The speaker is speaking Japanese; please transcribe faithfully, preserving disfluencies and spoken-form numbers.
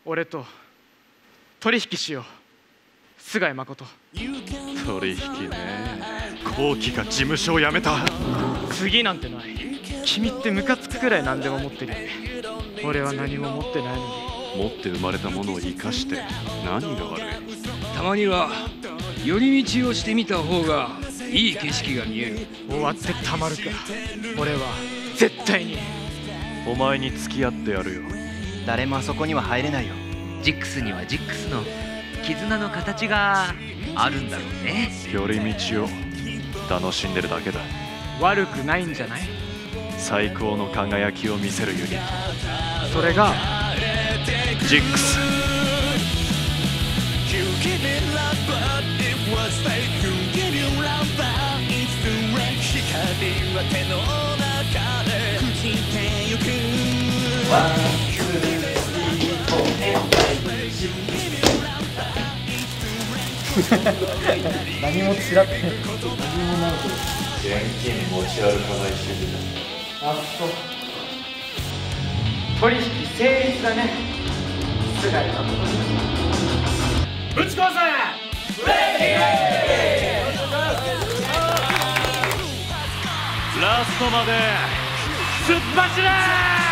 俺と取引しよう。菅井誠。 取引ね。後期が事務所を辞めた。 次なんてない。君ってムカつくくらい何でも持ってるよね。俺は何も持ってないのに。 持って生まれたものを生かして何が悪い。 たまには寄り道をしてみた方がいい景色が見える。 終わってたまるか。俺は絶対にお前に付き合ってやるよ。 誰もあそこには入れないよ。 ジックスにはジックスの絆の形があるんだろうね。 寄り道を楽しんでるだけだ。 悪くないんじゃない。 最高の輝きを見せるユニット、 それがジックス。 何もちらって何もないけど現金持ち歩かない主義だ。 あっそう取引成立だね。菅井誠。 ぶち壊せ。 ラストまで突っ走れー。